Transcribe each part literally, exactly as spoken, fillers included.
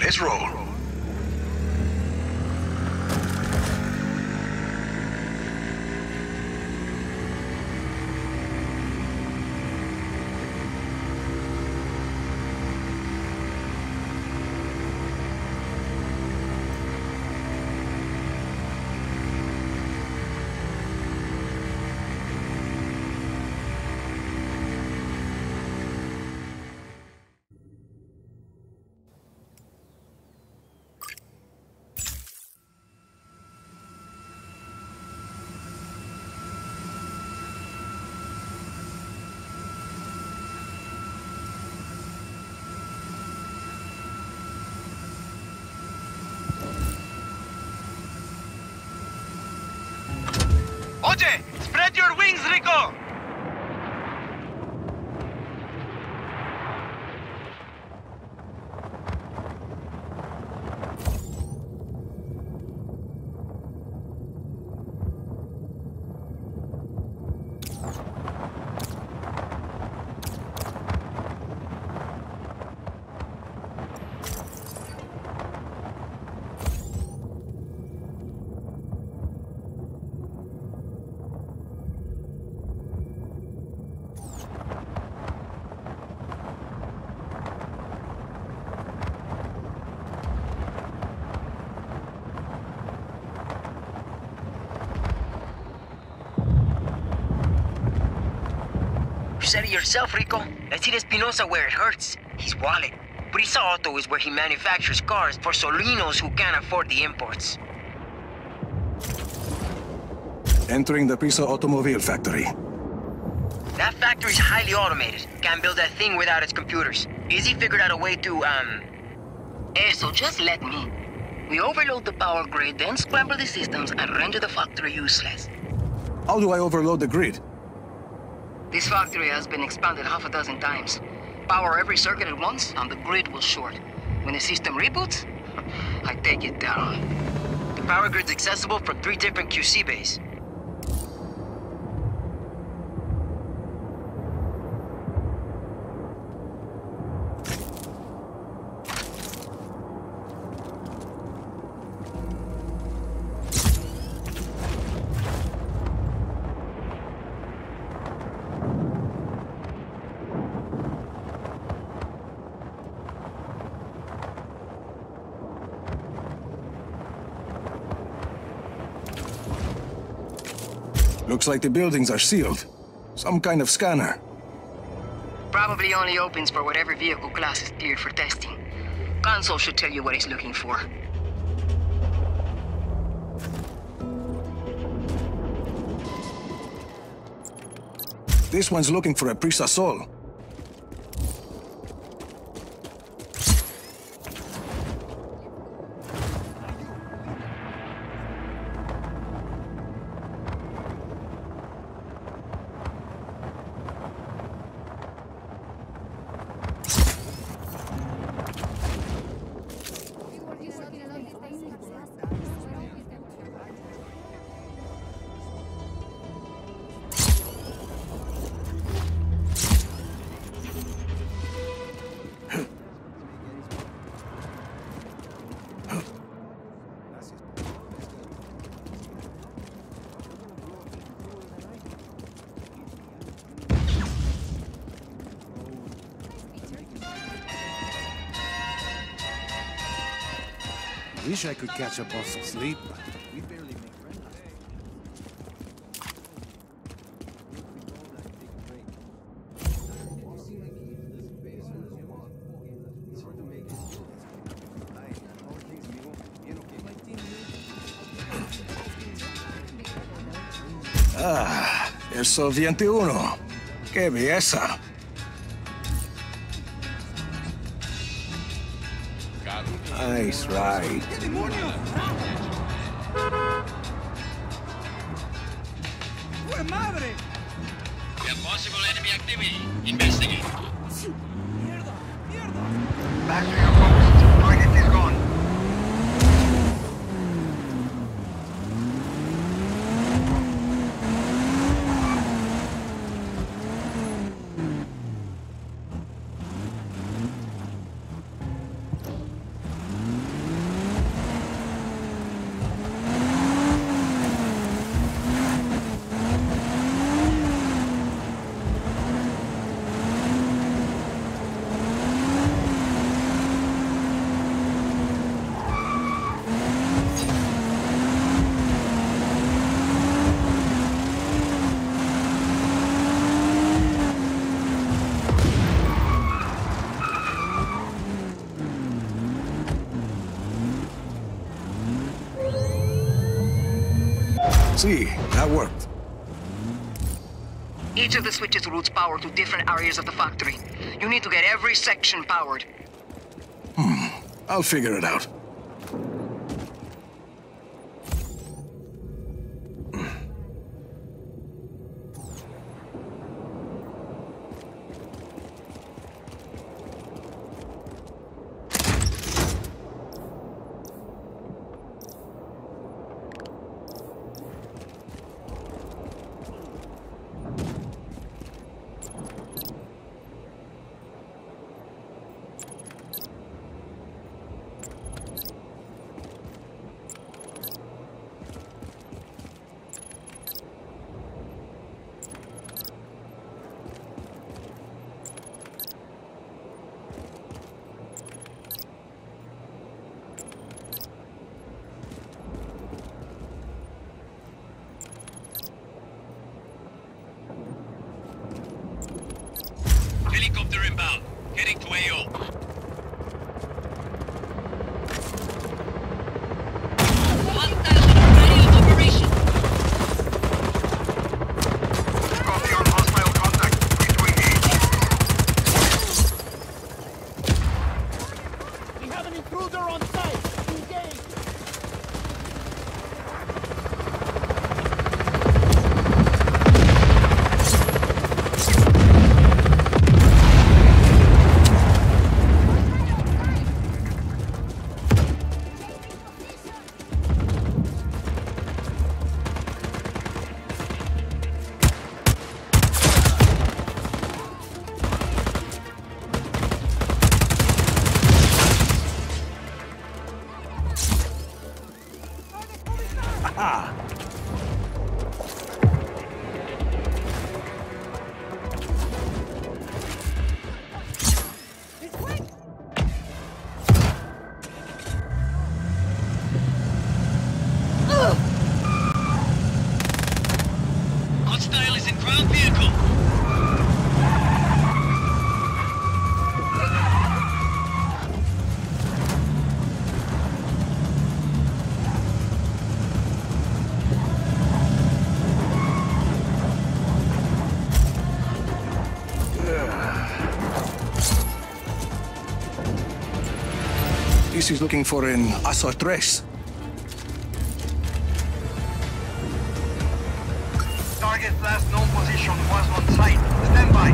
Let's roll. Oye, spread your wings, Rico! You said it yourself, Rico. Let's hit Espinosa where it hurts. His wallet. Prisa Auto is where he manufactures cars for Solinos who can't afford the imports. Entering the Prisa Automovil factory. That factory's highly automated. Can't build that thing without its computers. Izzy figured out a way to, um... Eh, so just let me. We overload the power grid, then scramble the systems and render the factory useless. How do I overload the grid? This factory has been expanded half a dozen times. Power every circuit at once, and the grid will short. When the system reboots, I take it down. The power grid's accessible from three different Q C bays. Looks like the buildings are sealed. Some kind of scanner. Probably only opens for whatever vehicle class is cleared for testing. Console should tell you what he's looking for. This one's looking for a Prisa Sol. Wish I could catch up on some sleep, but we barely make friends. Ah, eso veintiuno. ¡Qué belleza! Nice ride. Possible enemy activity. Investigate. Back to your post. Target is gone. see. That worked. Each of the switches routes power to different areas of the factory. You need to get every section powered. I'll figure it out. Helicopter inbound. Heading to A O. Copy on hostile contact. Free to engage. We have an intruder on site! Engage! Hostile is in ground vehicle. This is looking for an Azor tres. Target's last known position was on site. Stand by.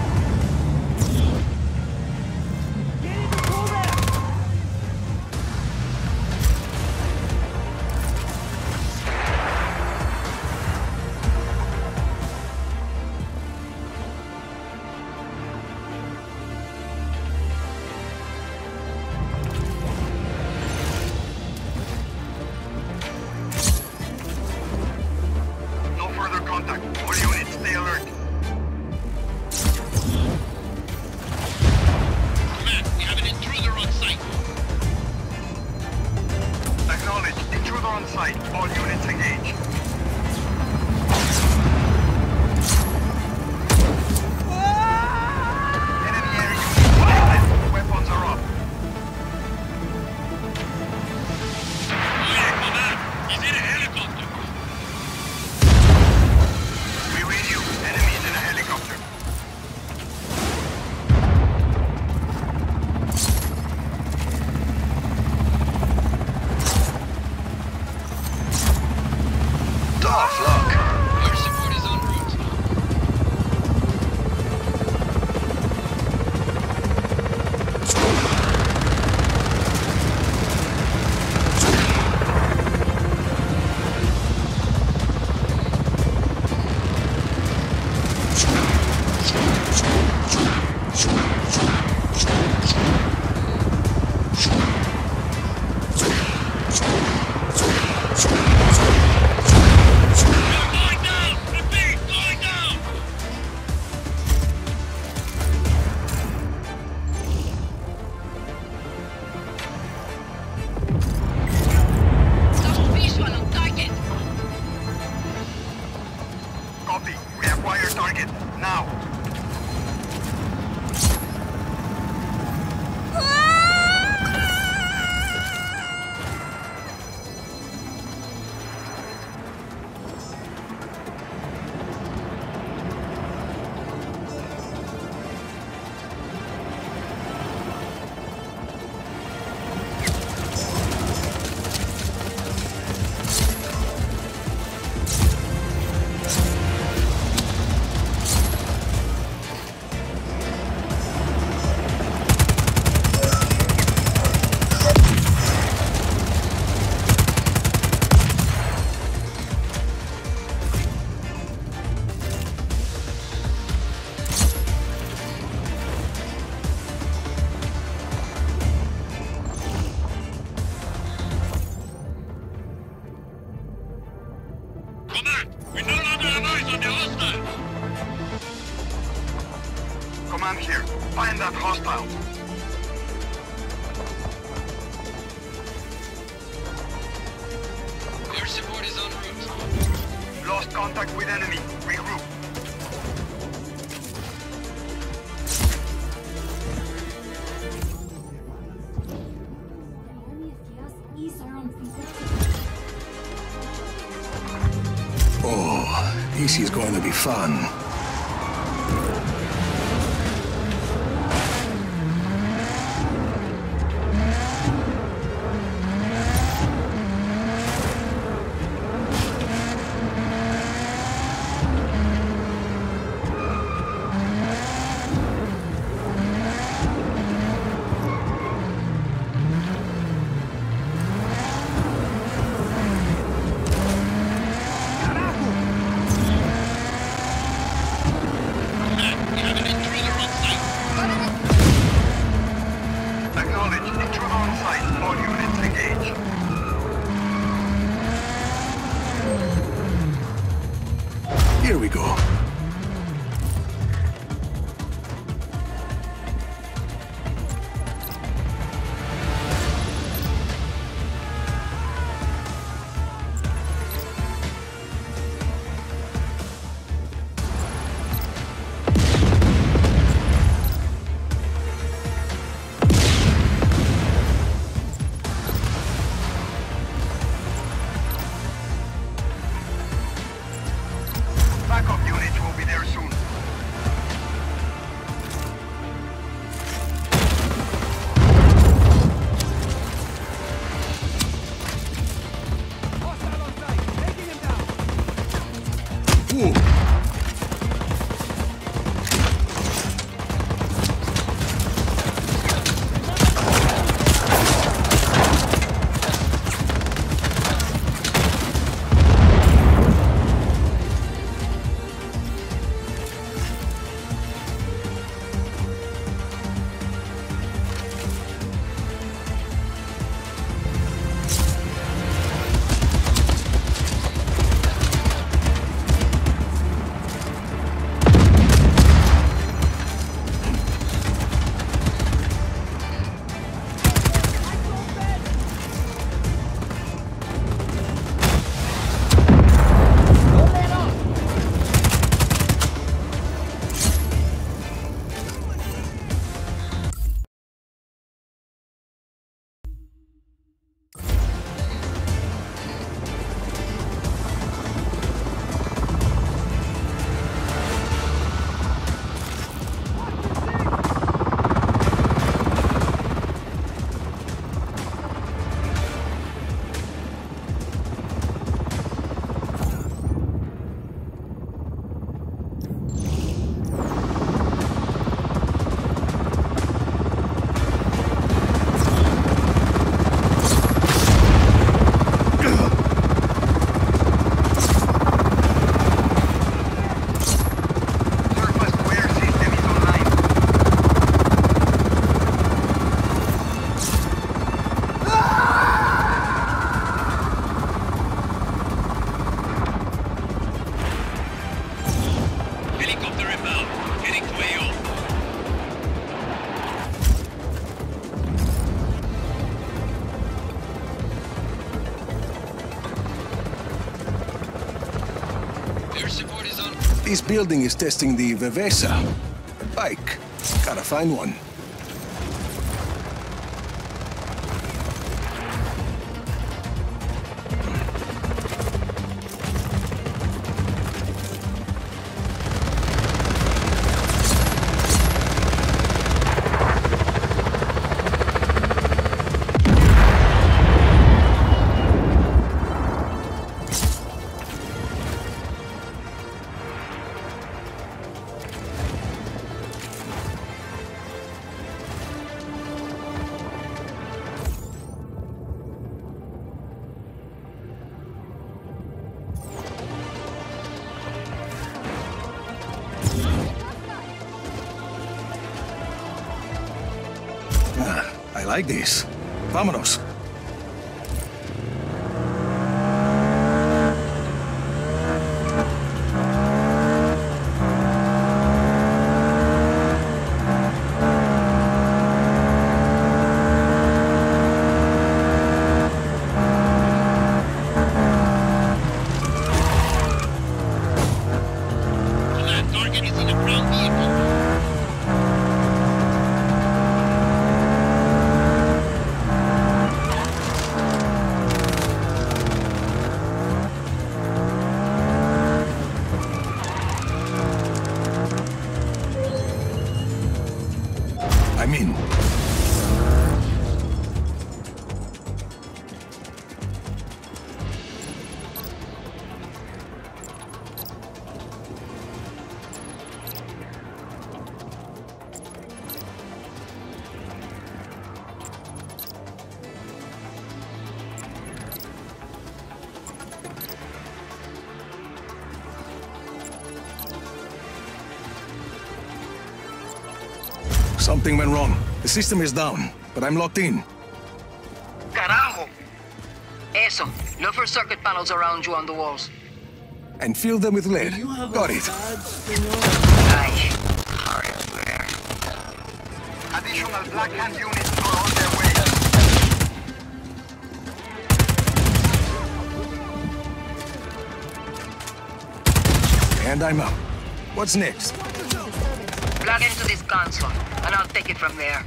Get in the pool there! No further contact. All units, stay alert. Command, we have an intruder on site. Acknowledged. Intruder on site. All units engage. Enemy air units detected. Weapons are up. Hey, command. Is it a helicopter? We read you. Enemies in a helicopter. Tough luck. Air support is en route. Going down! Repeat, going down! Lost visual on target. Copy. Reacquire target. Now. Command here. Find that hostile. Air support is en route. Lost contact with enemy. Regroup. Oh, this is going to be fun. Here we go. Backup units will be there soon. Hostile on site. Taking him down. Ooh. Helicopter inbound. Heading to A O. Air support is on. This building is testing the Viveza. A bike. Gotta find one. I like this. Vámonos. I'm in. Something went wrong. The system is down, but I'm locked in. Carajo! Eso. Look for circuit panels around you on the walls. And fill them with lead. Got it. Aye. Hardware. Additional Black Hand units are on their way. And I'm out. What's next? Plug into this console, and I'll take it from there.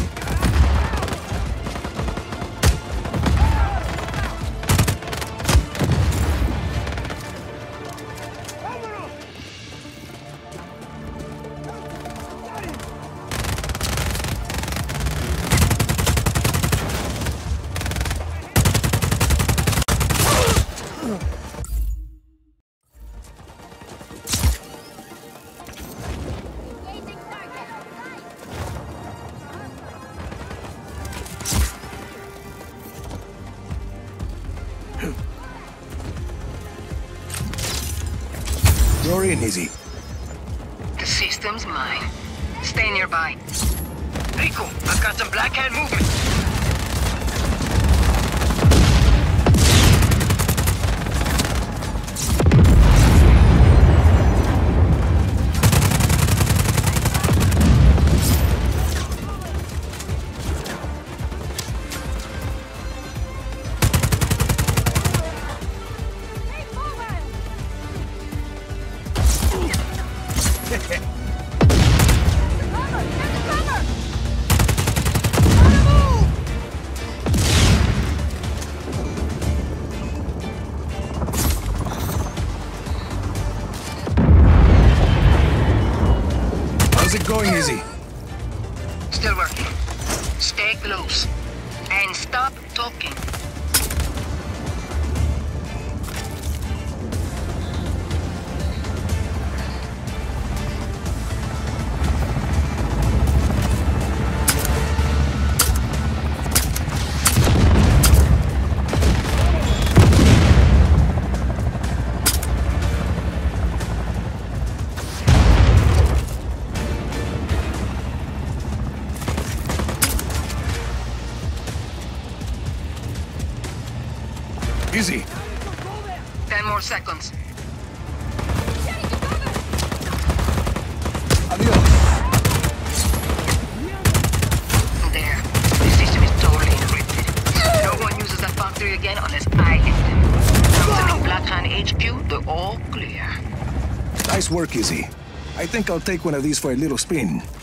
You're in, Izzy. The system's mine. Stay nearby. Rico, I've got some Black Hand movement. How's it going, Izzy? Still working. Stay close. And stop talking. Izzy. Ten more seconds. Adios. There. The system is totally encrypted. No one uses that factory again unless I hit them. From the new Black Hand H Q, they're all clear. Nice work, Izzy. I think I'll take one of these for a little spin.